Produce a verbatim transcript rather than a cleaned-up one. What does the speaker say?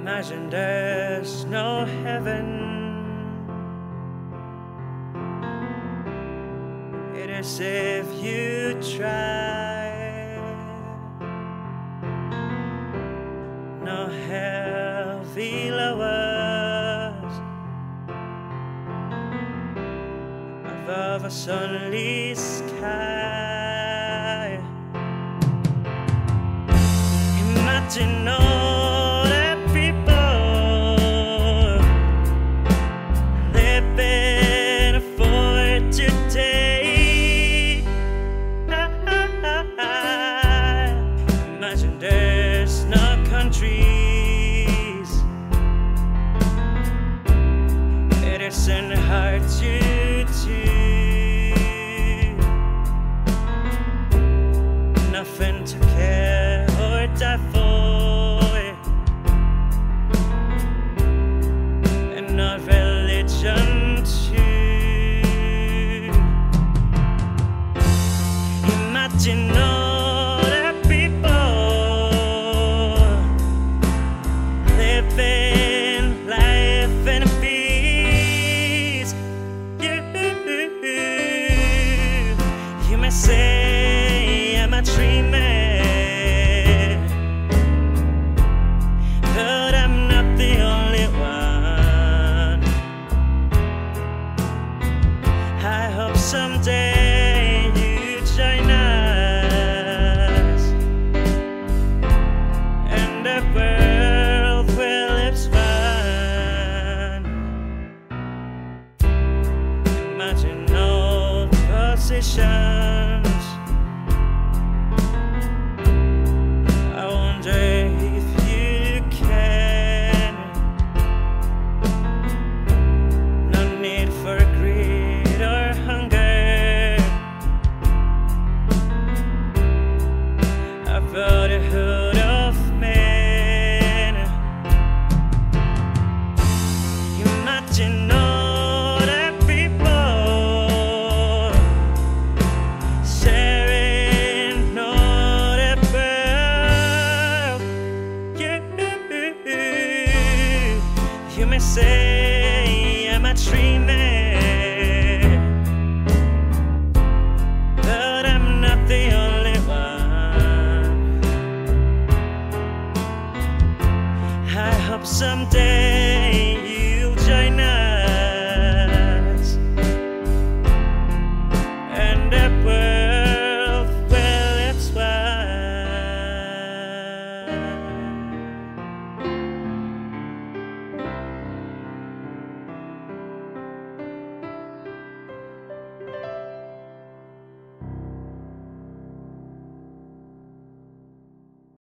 Imagine there's no heaven. It is if you try. No hell below us, above a sunny sky. Imagine all the people living for today. Imagine there's no countries. It isn't hard to do. Nothing to care or die for. Imagine all the people living life in peace. You, you may say I'm a dreamer, but I'm not the only one. I hope someday you join us, and the world will expand. Imagine all positions. I wonder if you can. No need for greed or hunger. A brotherhood of men. Imagine all the people sharing all the world. You, you may say I'm a dreamer,